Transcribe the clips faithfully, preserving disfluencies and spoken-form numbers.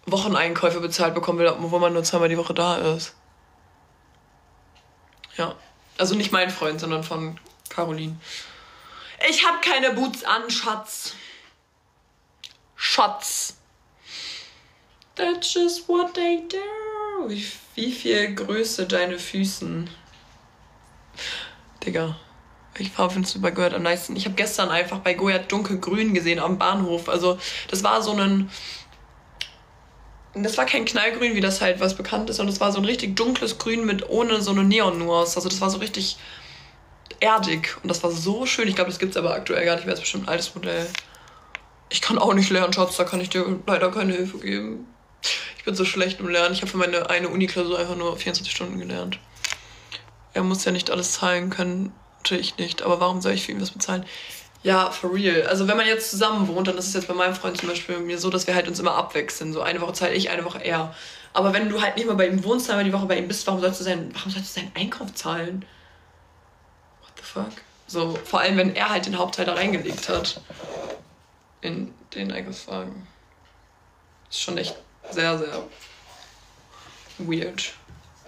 Wocheneinkäufe bezahlt bekommen will, wo man nur zweimal die Woche da ist. Ja. Also nicht mein Freund, sondern von Caroline. Ich hab keine Boots an, Schatz. Schatz. That's just what they do. Wie, wie viel Größe deine Füßen? Digga. Ich findest du bei Goyard am nicesten. Ich habe gestern einfach bei Goyard dunkelgrün gesehen am Bahnhof. Also das war so ein... Das war kein Knallgrün, wie das halt was bekannt ist, sondern das war so ein richtig dunkles Grün mit ohne so eine Neon-Nuance. Also das war so richtig erdig und das war so schön. Ich glaube, das gibt es aber aktuell gar nicht mehr. Das ist bestimmt ein altes Modell. Ich kann auch nicht lernen, Schatz. Da kann ich dir leider keine Hilfe geben. Ich bin so schlecht im Lernen. Ich habe für meine eine Uni-Klausur einfach nur vierundzwanzig Stunden gelernt. Er muss ja nicht alles zahlen können. Ich nicht, aber warum soll ich für ihn was bezahlen? Ja, for real. Also wenn man jetzt zusammen wohnt, dann ist es jetzt bei meinem Freund zum Beispiel mir so, dass wir halt uns immer abwechseln. So eine Woche zahle ich, eine Woche er. Aber wenn du halt nicht mal bei ihm wohnst, einmal die Woche bei ihm bist, warum sollst du sein, warum sollst du seinen Einkauf zahlen? What the fuck? So, vor allem, wenn er halt den Hauptteil da reingelegt hat. In den Einkaufswagen. Ist schon echt sehr, sehr weird.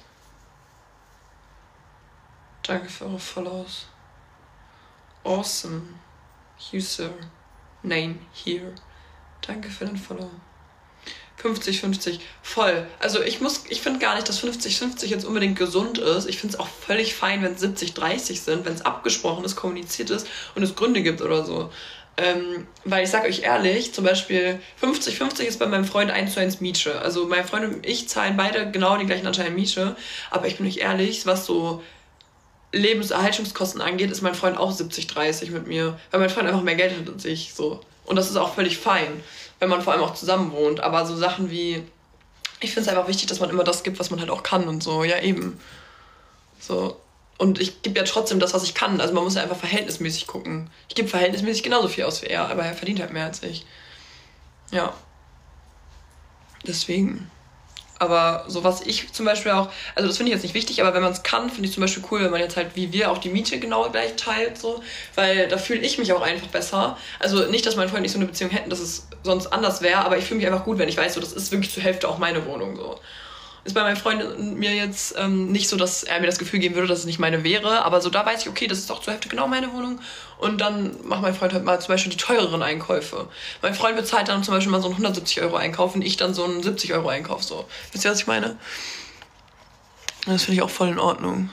Danke für eure Follows. Awesome. User. Name here. Danke für den Follow. fünfzig fünfzig. Voll. Also ich muss, ich finde gar nicht, dass fünfzig fünfzig jetzt unbedingt gesund ist. Ich finde es auch völlig fein, wenn es siebzig dreißig sind, wenn es abgesprochen ist, kommuniziert ist und es Gründe gibt oder so. Ähm, weil ich sag euch ehrlich, zum Beispiel fünfzig fünfzig ist bei meinem Freund eins zu eins Miete. Also mein Freund und ich zahlen beide genau den gleichen Anteil Miete. Aber ich bin euch ehrlich, was so Lebenserhaltungskosten angeht, ist mein Freund auch siebzig dreißig mit mir, weil mein Freund einfach mehr Geld hat als ich, so. Und das ist auch völlig fein, wenn man vor allem auch zusammen wohnt. Aber so Sachen wie, ich finde es einfach wichtig, dass man immer das gibt, was man halt auch kann und so, ja eben. So. Und ich gebe ja trotzdem das, was ich kann. Also man muss ja einfach verhältnismäßig gucken. Ich gebe verhältnismäßig genauso viel aus wie er, aber er verdient halt mehr als ich. Ja. Deswegen. Aber so was ich zum Beispiel auch, also das finde ich jetzt nicht wichtig, aber wenn man es kann, finde ich zum Beispiel cool, wenn man jetzt halt wie wir auch die Miete genau gleich teilt, so, weil da fühle ich mich auch einfach besser. Also nicht, dass mein Freund nicht so eine Beziehung hätten, dass es sonst anders wäre, aber ich fühle mich einfach gut, wenn ich weiß, so, das ist wirklich zur Hälfte auch meine Wohnung, so. Ist bei meinem Freund und mir jetzt ähm, nicht so, dass er mir das Gefühl geben würde, dass es nicht meine wäre, aber so da weiß ich, okay, das ist auch zur Hälfte genau meine Wohnung und dann macht mein Freund halt mal zum Beispiel die teureren Einkäufe. Mein Freund bezahlt dann zum Beispiel mal so einen hundertsiebzig Euro Einkauf und ich dann so einen siebzig Euro Einkauf, so. Wisst ihr, was ich meine? Das finde ich auch voll in Ordnung.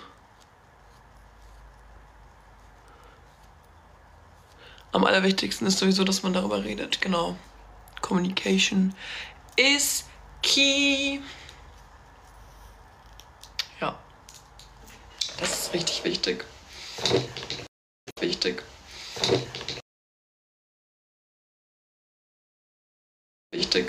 Am allerwichtigsten ist sowieso, dass man darüber redet, genau. Communication is key. Ja, das ist richtig wichtig. Wichtig. Wichtig.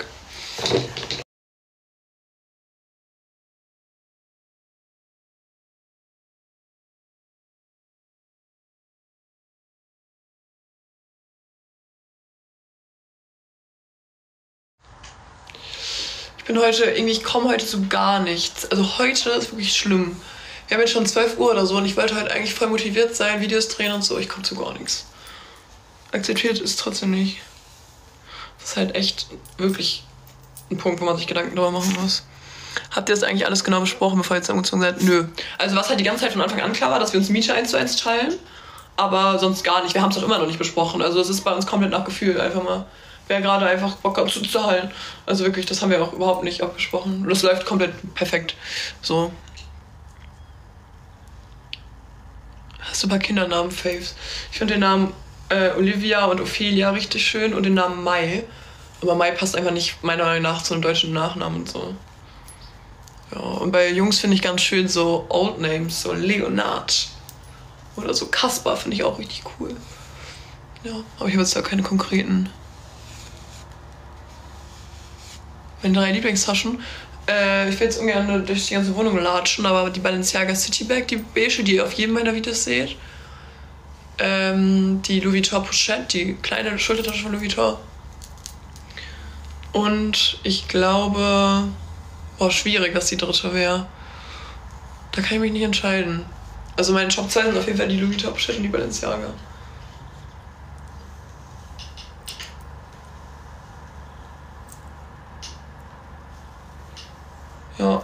Ich bin heute, irgendwie, ich komme heute zu gar nichts. Also heute ist wirklich schlimm. Wir haben jetzt schon zwölf Uhr oder so und ich wollte heute eigentlich voll motiviert sein, Videos drehen und so. Ich komme zu gar nichts. Akzeptiert ist trotzdem nicht. Das ist halt echt wirklich ein Punkt, wo man sich Gedanken darüber machen muss. Habt ihr das eigentlich alles genau besprochen, bevor ihr jetzt umgezogen seid? Nö. Also was halt die ganze Zeit von Anfang an klar war, dass wir uns Miete eins zu eins teilen. Aber sonst gar nicht. Wir haben es auch immer noch nicht besprochen. Also es ist bei uns komplett nach Gefühl. Einfach mal, wer gerade einfach Bock hat zu zahlen. Also wirklich, das haben wir auch überhaupt nicht abgesprochen. Das läuft komplett perfekt. So. Hast du ein paar Kindernamen, Faves? Ich finde den Namen äh, Olivia und Ophelia richtig schön und den Namen Mai. Aber Mai passt einfach nicht meiner Meinung nach zu einem deutschen Nachnamen und so. Ja, und bei Jungs finde ich ganz schön so Old Names, so Leonard. Oder so Kaspar finde ich auch richtig cool. Ja, aber ich habe jetzt da keine konkreten. Meine drei Lieblingstaschen. Äh, ich will jetzt ungern durch die ganze Wohnung latschen, aber die Balenciaga City Bag, die beige, die ihr auf jedem meiner Videos seht. Ähm, die Louis Vuitton Pochette, die kleine Schultertasche von Louis Vuitton. Und ich glaube, boah, schwierig, was die dritte wäre. Da kann ich mich nicht entscheiden. Also meine Top zwei sind auf jeden Fall die Louis Vuitton Pochette und die Balenciaga. Ja.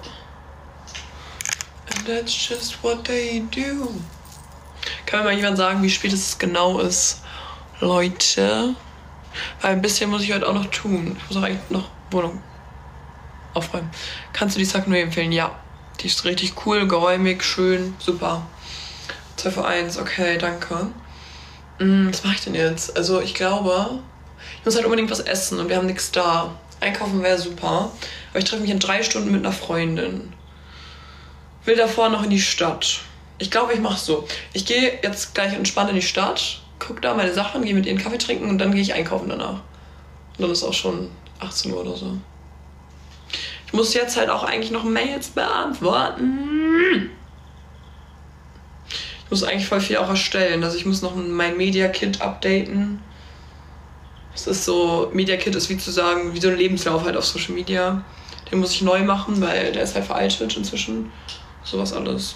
And that's just what they do. Kann mir mal jemand sagen, wie spät es genau ist? Leute. Weil ein bisschen muss ich heute auch noch tun. Ich muss auch eigentlich noch Wohnung aufräumen. Kannst du die Saknui empfehlen? Ja. Die ist richtig cool, geräumig, schön, super. zwei für eins, okay, danke. Hm, was mache ich denn jetzt? Also ich glaube, ich muss halt unbedingt was essen und wir haben nichts da. Einkaufen wäre super. Aber ich treffe mich in drei Stunden mit einer Freundin. Will davor noch in die Stadt. Ich glaube, ich mache so. Ich gehe jetzt gleich entspannt in die Stadt, gucke da meine Sachen, gehe mit ihr einen Kaffee trinken und dann gehe ich einkaufen danach. Und dann ist auch schon achtzehn Uhr oder so. Ich muss jetzt halt auch eigentlich noch Mails beantworten. Ich muss eigentlich voll viel auch erstellen. Also ich muss noch mein Media Kit updaten. Es ist so, Media Kit ist wie zu sagen, wie so ein Lebenslauf halt auf Social Media. Den muss ich neu machen, weil der ist halt veraltet inzwischen. Sowas alles.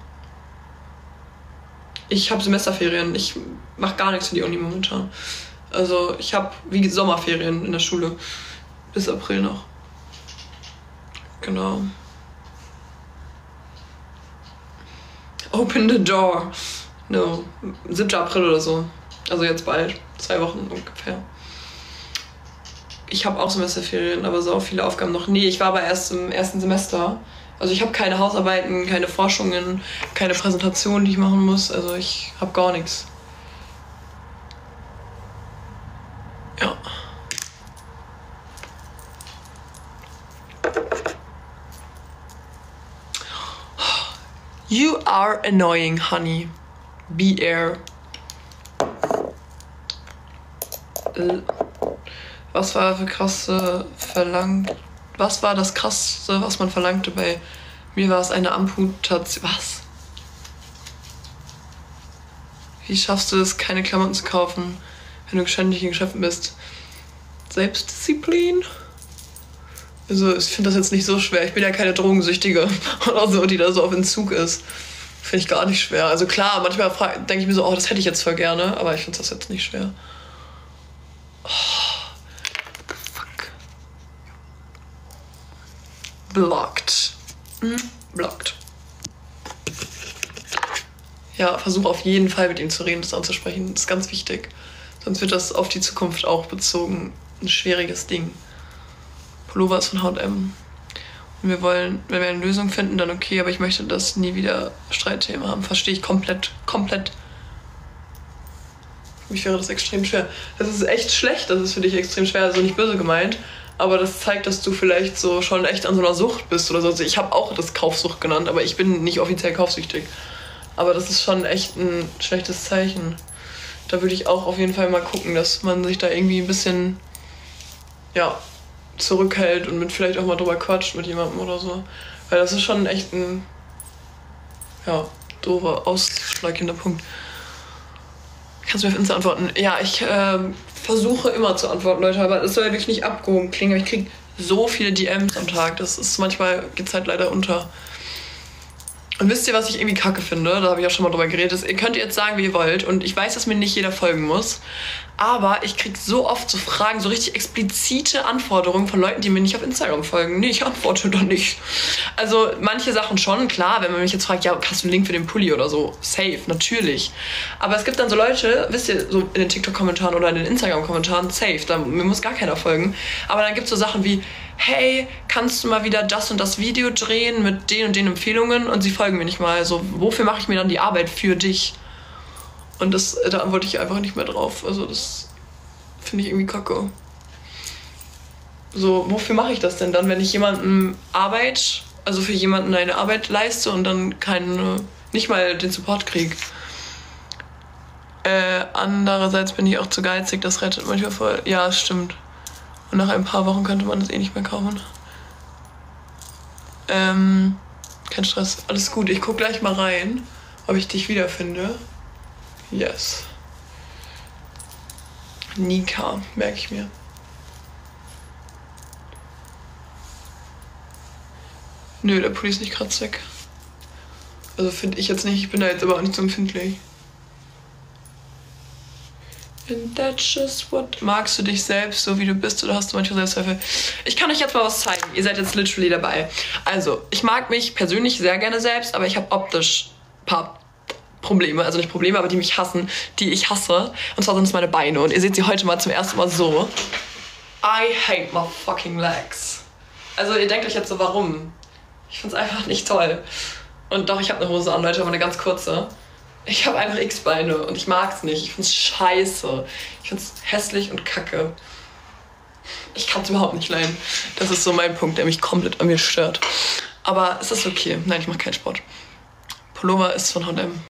Ich habe Semesterferien. Ich mache gar nichts für die Uni momentan. Also ich habe wie Sommerferien in der Schule. Bis April noch. Genau. Open the door. No. siebter April oder so. Also jetzt bald. Zwei Wochen ungefähr. Ich habe auch Semesterferien, aber so viele Aufgaben noch. Nee, ich war aber erst im ersten Semester. Also ich habe keine Hausarbeiten, keine Forschungen, keine Präsentationen, die ich machen muss. Also ich habe gar nichts. Ja. You are annoying, honey. Be air. Was war für krasse verlangt? Was war das krasseste, was man verlangte? Bei mir war es eine Amputation. Was? Wie schaffst du es, keine Klamotten zu kaufen, wenn du ständig in Geschäften bist? Selbstdisziplin? Also ich finde das jetzt nicht so schwer. Ich bin ja keine Drogensüchtige oder so, die da so auf Entzug ist. Finde ich gar nicht schwer. Also klar, manchmal denke ich mir so, oh, das hätte ich jetzt voll gerne, aber ich finde das jetzt nicht schwer. Oh, fuck. Blocked. Hm? Blocked. Ja, versuch auf jeden Fall mit ihm zu reden, das anzusprechen. Das ist ganz wichtig. Sonst wird das auf die Zukunft auch bezogen ein schwieriges Ding. Pullover ist von H und M. Und wir wollen, wenn wir eine Lösung finden, dann okay, aber ich möchte das nie wieder Streitthema haben. Verstehe ich komplett, komplett. Für mich wäre das extrem schwer. Das ist echt schlecht, das ist für dich extrem schwer, also nicht böse gemeint. Aber das zeigt, dass du vielleicht so schon echt an so einer Sucht bist oder so. Also ich habe auch das Kaufsucht genannt, aber ich bin nicht offiziell kaufsüchtig. Aber das ist schon echt ein schlechtes Zeichen. Da würde ich auch auf jeden Fall mal gucken, dass man sich da irgendwie ein bisschen, ja, zurückhält und mit vielleicht auch mal drüber quatscht mit jemandem oder so. Weil das ist schon echt ein, ja, doofer, ausschlaggebender Punkt. Kannst du mir auf Insta antworten? Ja, ich äh, versuche immer zu antworten, Leute, aber es soll ja wirklich nicht abgehoben klingen. Aber ich kriege so viele D Ms am Tag, das ist manchmal, geht's halt leider unter. Und wisst ihr, was ich irgendwie kacke finde? Da habe ich auch schon mal drüber geredet. Ihr könnt jetzt sagen, wie ihr wollt. Und ich weiß, dass mir nicht jeder folgen muss. Aber ich kriege so oft so Fragen, so richtig explizite Anforderungen von Leuten, die mir nicht auf Instagram folgen. Nee, ich antworte doch nicht. Also manche Sachen schon, klar. Wenn man mich jetzt fragt, ja, hast du einen Link für den Pulli oder so? Safe, natürlich. Aber es gibt dann so Leute, wisst ihr, so in den TikTok-Kommentaren oder in den Instagram-Kommentaren, safe. Da, mir muss gar keiner folgen. Aber dann gibt es so Sachen wie, hey, kannst du mal wieder das und das Video drehen mit den und den Empfehlungen? Und sie folgen mir nicht mal. Also wofür mache ich mir dann die Arbeit für dich? Und das, da antworte ich einfach nicht mehr drauf. Also das finde ich irgendwie kacke. So, wofür mache ich das denn dann, wenn ich jemandem Arbeit, also für jemanden eine Arbeit leiste und dann keine, nicht mal den Support kriege? Äh, andererseits bin ich auch zu geizig, das rettet manchmal voll. Ja, es stimmt. Und nach ein paar Wochen könnte man das eh nicht mehr kaufen. Ähm, kein Stress, alles gut. Ich gucke gleich mal rein, ob ich dich wiederfinde. Yes. Nika, merke ich mir. Nö, der Pulli ist nicht kratzig. Also finde ich jetzt nicht, ich bin da jetzt aber auch nicht so empfindlich. And that's just what... Magst du dich selbst, so wie du bist, oder hast du manchmal Selbstzweifel? Ich kann euch jetzt mal was zeigen. Ihr seid jetzt literally dabei. Also, ich mag mich persönlich sehr gerne selbst, aber ich habe optisch ein paar Probleme. Also nicht Probleme, aber die mich hassen, die ich hasse. Und zwar sind es meine Beine. Und ihr seht sie heute mal zum ersten Mal so. I hate my fucking legs. Also ihr denkt euch jetzt so, warum? Ich find's einfach nicht toll. Und doch, ich habe eine Hose an, Leute, aber eine ganz kurze. Ich habe einfach X-Beine und ich mag's nicht. Ich find's scheiße. Ich find's hässlich und kacke. Ich kann's überhaupt nicht leiden. Das ist so mein Punkt, der mich komplett an mir stört. Aber es ist okay. Nein, ich mache keinen Sport. Pullover ist von H und M.